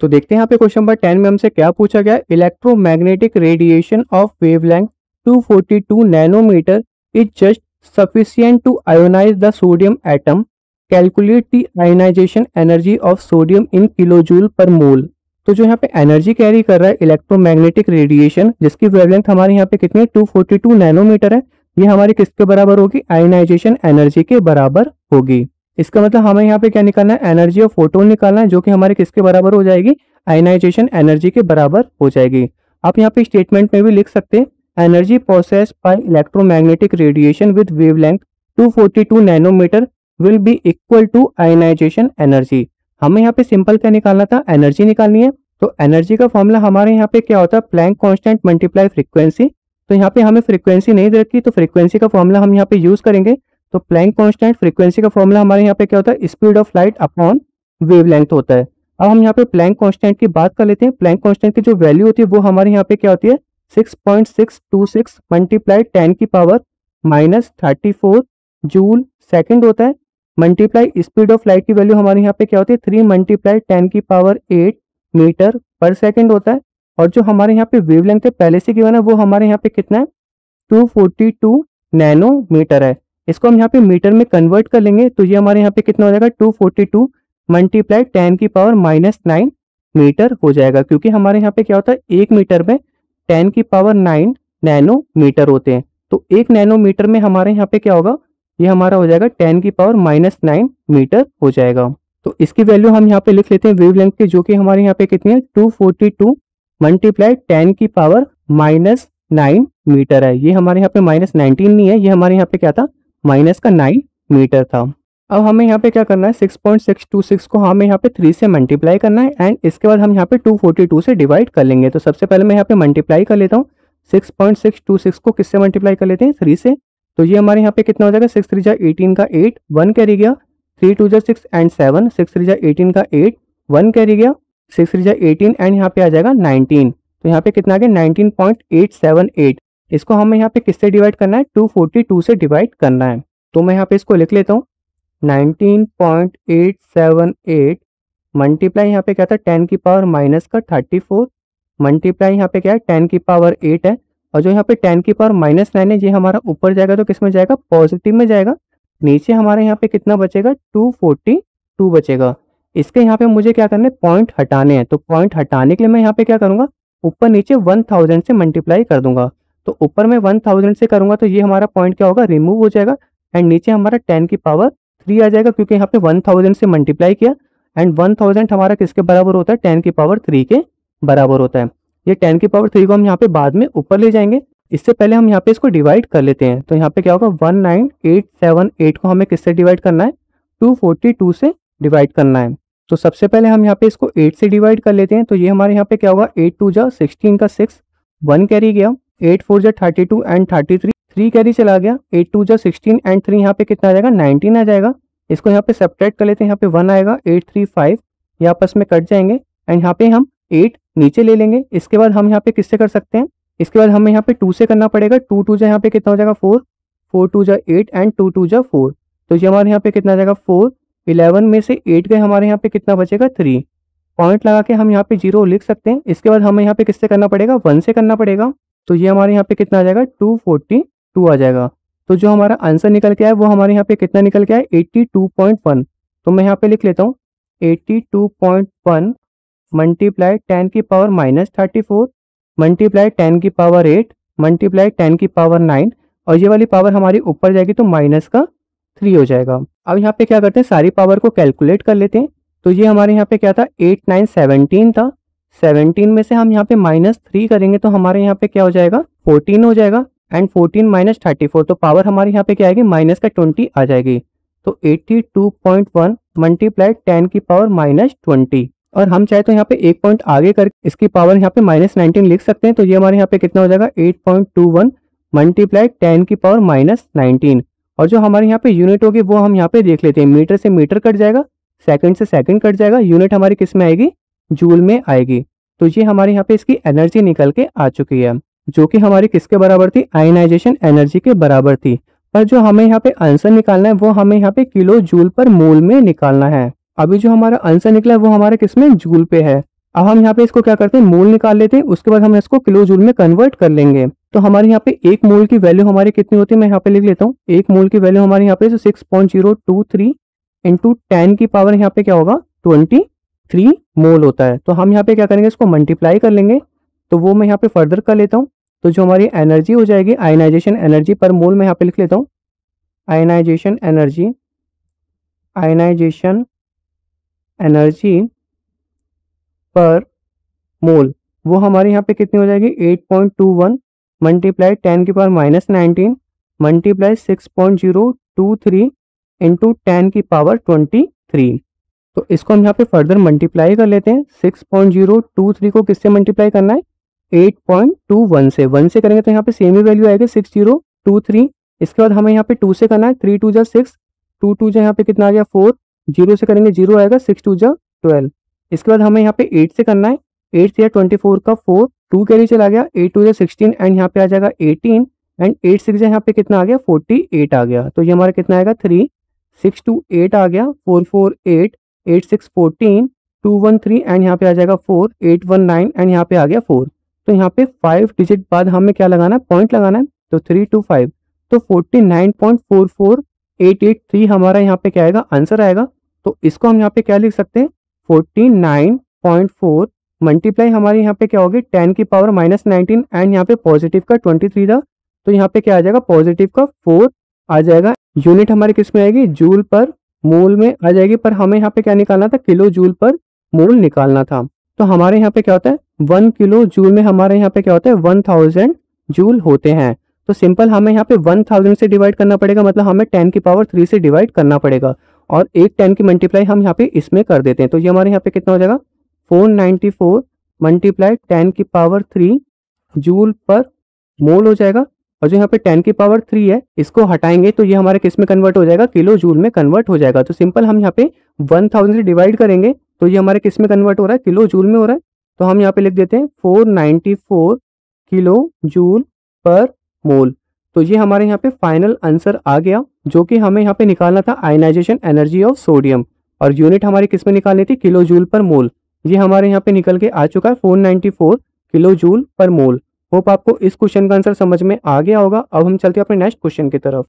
तो देखते हैं यहाँ पे क्वेश्चन नंबर 10 में हमसे क्या पूछा गया है। Electromagnetic radiation of wavelength 242 nanometre is just sufficient to ionise the sodium atom. Calculate the ionisation energy of sodium in kilojoule per mole. तो जो यहाँ पे एनर्जी कैरी कर रहा है इलेक्ट्रोमैग्नेटिक रेडिएशन, जिसकी वेवलेंथ हमारे यहाँ पे कितनी है 242 नैनोमीटर है, ये हमारी किसके बराबर होगी, आयोनाइजेशन एनर्जी के बराबर होगी। इसका मतलब हमें यहाँ पे क्या निकालना है, एनर्जी ऑफ फोटोन निकालना है, जो कि हमारे किसके बराबर हो जाएगी, आयोनाइजेशन एनर्जी के बराबर हो जाएगी। आप यहाँ पे स्टेटमेंट में भी लिख सकते हैं, energy processed by electromagnetic radiation with wavelength 242 nanometre will be equal to ionisation energy. हमें यहाँ पे सिंपल क्या निकालना था, एनर्जी निकालनी है। तो एनर्जी का फॉर्मूला हमारे यहाँ पे क्या होता है, प्लैंक कांस्टेंट मल्टीप्लाई फ्रीक्वेंसी। तो यहाँ पे हमें फ्रीक्वेंसी नहीं दे रखी, तो फ्रीक्वेंसी का फॉर्मूला हम यहाँ पे यूज करेंगे। तो प्लैंक कांस्टेंट फ्रीक्वेंसी का फॉर्मूला हमारे यहाँ पे क्या होता है, speed of light upon wavelength होता है। अब हम यहाँ पे प्लैंक कांस्टेंट की बात कर लेते हैं। प्लैंक कांस्टेंट की जो वैल्यू होती है वो हमारे यहाँ पे क्या होती है, 6.626 मल्टीप्लाई 10 की पावर -34 जूल सेकंड होता है, मल्टीप्लाई स्पीड ऑफ लाइट की वैल्यू हमारे यहाँ पे क्या होती है 3 मल्टीप्लाई 10 की पावर 8 मीटर पर सेकंड होता है। और जो हमारे यहाँ पे वेवलेंथ है पहले से गिवन है वो हमारे यहाँ पे कितना है, 242 नैनोमीटर है। इसको हम यहाँ पे मीटर में कन्वर्ट कर लेंगे, तो ये हमारे यहाँ पे कितना हो जाएगा, 242 मल्टीप्लाई 10 की पावर -9 मीटर हो जाएगा। क्योंकि हमारे यहाँ पे क्या होता है, 1 मीटर में 10 की पावर 9 नैनोमीटर होते हैं। तो 1 नैनोमीटर में हमारे यहाँ पे क्या होगा, ये हमारा हो जाएगा 10 की पावर -9 मीटर हो जाएगा। तो इसकी वैल्यू हम यहाँ पे लिख लेते हैं वेवलेंथ की, जो कि हमारे यहाँ पे कितनी है, 242 मल्टीप्लाई 10 की पावर -9 मीटर है। ये हमारे यहाँ पे -19 नहीं है, ये हमारे यहाँ पे क्या था, -9 मीटर था। अब हमें यहाँ पे क्या करना है, 6.626 को हमें यहाँ पे 3 से मल्टीप्लाई करना है एंड इसके बाद हम यहाँ पे 242 से डिवाइड कर लेंगे। तो सबसे पहले मैं यहाँ पे मल्टीप्लाई कर लेता हूँ, 6.626 को किससे मल्टीप्लाई कर लेते हैं, 3 से। तो ये हमारे यहाँ पे कितना हो जाएगा, 6 3 जा 18 का 8 1 कैरी गया, 3 2 जा 6 एंड 7, 6 3 जा 18 का 8 1 कैरी गया, 6 3 जा 18 एंड यहाँ पे आ जाएगा 19। तो यहाँ पे कितना आ गया, 19.878। इसको हमें यहाँ पे किससे डिवाइड करना है, 242 से डिवाइड करना है। तो मैं यहाँ पे इसको लिख लेता हूँ, 19.878 मल्टीप्लाई यहाँ पे क्या था 10 की पावर -34 मल्टीप्लाई यहाँ पे क्या है 10 की पावर 8 है, और जो यहाँ पे 10 की पावर -9 है ये हमारा ऊपर जाएगा तो किस में जाएगा, पॉजिटिव में जाएगा। नीचे हमारे यहाँ पे कितना बचेगा, 242 बचेगा। इसके यहाँ पे मुझे क्या करना है, पॉइंट हटाने हैं। तो पॉइंट हटाने के लिए मैं यहाँ पे क्या करूंगा, ऊपर नीचे 1000 से मल्टीप्लाई कर दूंगा। तो ऊपर में 1000 से करूंगा तो ये हमारा पॉइंट क्या होगा, रिमूव हो जाएगा एंड नीचे हमारा 10 की पावर 3 आ जाएगा, क्योंकि यहाँ पे 1000 से मल्टीप्लाई किया एंड 1000 हमारा किसके बराबर होता है, 10 की पावर 3 के बराबर होता है। ये 10 की पावर 3 को हम यहाँ पे बाद में ऊपर ले जाएंगे। इससे पहले हम यहाँ पे इसको डिवाइड कर लेते हैं। तो यहाँ पे क्या होगा, 19878 को हमें किससे डिवाइड करना है, 242 से डिवाइड करना है। तो सबसे पहले हम यहाँ पे इसको 8 से डिवाइड कर लेते हैं। तो ये हमारे यहाँ पे क्या होगा, 8 2 जा 16 का 6 1 कैरी गया, 8 4 जा 32 एंड 33 3 कैरी चला गया, 8 2 जा 16 एंड 3 यहाँ पे कितना आ जाएगा, 19 आ जाएगा। इसको यहाँ पे सब्ट्रैक्ट कर लेते हैं, यहाँ पे 1 आएगा, 8 3 5 ये आपस में कट जाएंगे एंड यहाँ पे हम 8 नीचे ले लेंगे। इसके बाद हम यहाँ पे किससे कर सकते हैं, इसके बाद हमें यहाँ पे 2 से करना पड़ेगा। 2 2 जा यहाँ पे कितना हो जाएगा 4 4 2 जा 8 एंड 2 2 जा 4। तो ये हमारे यहाँ पे कितना आ जाएगा 4, 11 में से 8 गए, हमारे यहाँ पे कितना बचेगा 3। पॉइंट लगा के हम यहाँ पे 0 लिख सकते हैं। इसके बाद हमें यहाँ पे किससे करना पड़ेगा, 1 से करना पड़ेगा। तो ये हमारे यहाँ पे कितना आ जाएगा, 242 आ जाएगा। तो जो हमारा आंसर निकल के आया वो हमारे यहाँ पे कितना निकल के आया, 82.1। तो मैं यहाँ पे लिख लेता हूँ 82.1 मल्टीप्लाई 10 की पावर -34 मल्टीप्लाई 10 की पावर 8 मल्टीप्लाई 10 की पावर 9, और ये वाली पावर हमारी ऊपर जाएगी तो -3 हो जाएगा। अब यहाँ पे क्या करते हैं, सारी पावर को कैलकुलेट कर लेते हैं। तो ये हमारे यहाँ पे क्या था, 8 9 17 था, 17 में से हम यहाँ पे -3 करेंगे तो हमारे यहाँ पे क्या हो जाएगा, 14 हो जाएगा एंड 14 - 34 तो पावर हमारे यहाँ पे क्या आएगी, -20 आ जाएगी। तो 82.1 मल्टीप्लाई 10 की पावर -20, और हम चाहे तो यहाँ पे एक पॉइंट आगे कर इसकी पावर यहाँ पे -19 लिख सकते हैं। तो ये हमारे यहाँ पे कितना हो जाएगा, 8.21 मल्टीप्लाई 10 की पावर -19, और जो हमारे यहाँ पे यूनिट होगी वो हम यहाँ पे देख लेते हैं। मीटर से मीटर कट जाएगा, सेकंड से सेकंड कट जाएगा, यूनिट हमारी किस में आएगी, जूल में आएगी। तो ये हमारे यहाँ पे इसकी एनर्जी निकल के आ चुकी है, जो कि हमारी किसके बराबर थी, आयनाइजेशन एनर्जी के बराबर थी। पर जो हमें यहाँ पे आंसर निकालना है वो हमें यहाँ पे किलो जूल पर मोल में निकालना है। अभी जो हमारा आंसर निकला है वो हमारे किस में, जूल पे है। अब हम यहाँ पे इसको क्या करते हैं, मोल निकाल लेते हैं, उसके बाद हम इसको किलो जूल में कन्वर्ट कर लेंगे। तो हमारे यहाँ पे एक मोल की वैल्यू हमारी कितनी होती है, मैं यहाँ पे लिख लेता हूँ। एक मोल की वैल्यू हमारे यहाँ पे 6.023 इंटू 10 की पावर यहाँ पे क्या होगा 23 मोल होता है। तो हम यहाँ पे क्या करेंगे, इसको मल्टीप्लाई कर लेंगे। तो वो मैं यहाँ पे फर्दर कर लेता हूँ। तो जो हमारी एनर्जी हो जाएगी, आयनाइजेशन एनर्जी पर मोल, मैं यहाँ पे लिख लेता हूँ आयनाइजेशन एनर्जी पर मोल, वो हमारे यहाँ पे कितनी हो जाएगी 8.21 मल्टीप्लाई 10 की पावर -19 मल्टीप्लाई 6.023 इंटू 10 की पावर 23। तो इसको हम यहाँ पे फर्दर मल्टीप्लाई कर लेते हैं। 6.023 को किससे मल्टीप्लाई करना है, 8.21 से। 1 से करेंगे तो यहाँ पे सेम ही वैल्यू आएगी 6023। इसके बाद हमें यहाँ पे 2 से करना है, 3 2 जा 6, 2 2 जा यहाँ पे कितना आ गया 4, 0 से करेंगे 0 आएगा, 6 2 जा 12। इसके बाद हमें यहाँ पे 8 से करना है, 8 से 24 का 4, 2 कैरी चला गया, 8 2 जा 16 एंड यहाँ पे आ जाएगा 18 एंड 8 6 जा यहाँ पे कितना आ गया 48 आ गया। तो ये हमारा कितना आएगा 3 6 2 8 आ गया, 4 4 8 8 6 14 2 1 3 एंड यहाँ पे आ जाएगा 4 8 1 9 एंड यहाँ पे आ गया 4। तो यहाँ पे 5 डिजिट बाद हमें क्या लगाना है, पॉइंट लगाना है। तो 3 2 5, तो 49.44883 हमारा यहाँ पे क्या आएगा, आंसर आएगा। तो इसको हम यहाँ पे क्या लिख सकते हैं, 49.4 मल्टीप्लाई हमारे यहाँ पे क्या होगी 10 की पावर -19 एंड यहाँ पे पॉजिटिव का 23 था। तो यहाँ पे क्या आ जाएगा, पॉजिटिव का 4 आ जाएगा। यूनिट हमारी किस में आएगी, जूल पर मोल में आ जाएगी, पर हमें यहाँ पे क्या निकालना था, किलो जूल पर मोल निकालना था। तो हमारे यहाँ पे क्या होता है 1 किलो जूल में हमारे यहाँ पे क्या होता है 1000 जूल होते हैं। तो सिंपल हमें यहाँ पे 1000 से डिवाइड करना पड़ेगा, मतलब हमें 10 की पावर 3 से डिवाइड करना पड़ेगा और एक 10 की मल्टीप्लाई हम यहाँ पे इसमें कर देते हैं। तो ये हमारे यहाँ पे कितना हो जाएगा 494 मल्टीप्लाई 10 की पावर 3 जूल पर मोल हो जाएगा। और जो यहाँ पे 10 की पावर 3 है इसको हटाएंगे तो ये हमारे किस में कन्वर्ट हो जाएगा, किलो जूल में कन्वर्ट हो जाएगा। तो सिंपल हम यहाँ पे 1000 से डिवाइड करेंगे तो ये हमारे किस में कन्वर्ट हो रहा है, किलो जूल में हो रहा है। तो हम यहाँ पे लिख देते हैं 494 किलो जूल पर मोल। तो ये हमारे यहाँ पे फाइनल आंसर आ गया, जो कि हमें यहाँ पे निकालना था आयनाइजेशन एनर्जी ऑफ सोडियम, और यूनिट हमारी किस में निकालनी थी, किलो जूल पर मोल। ये हमारे यहाँ पे निकल के आ चुका है 494 किलो जूल पर मोल। होप आपको इस क्वेश्चन का आंसर समझ में आ गया होगा। अब हम चलते हैं अपने नेक्स्ट क्वेश्चन की तरफ।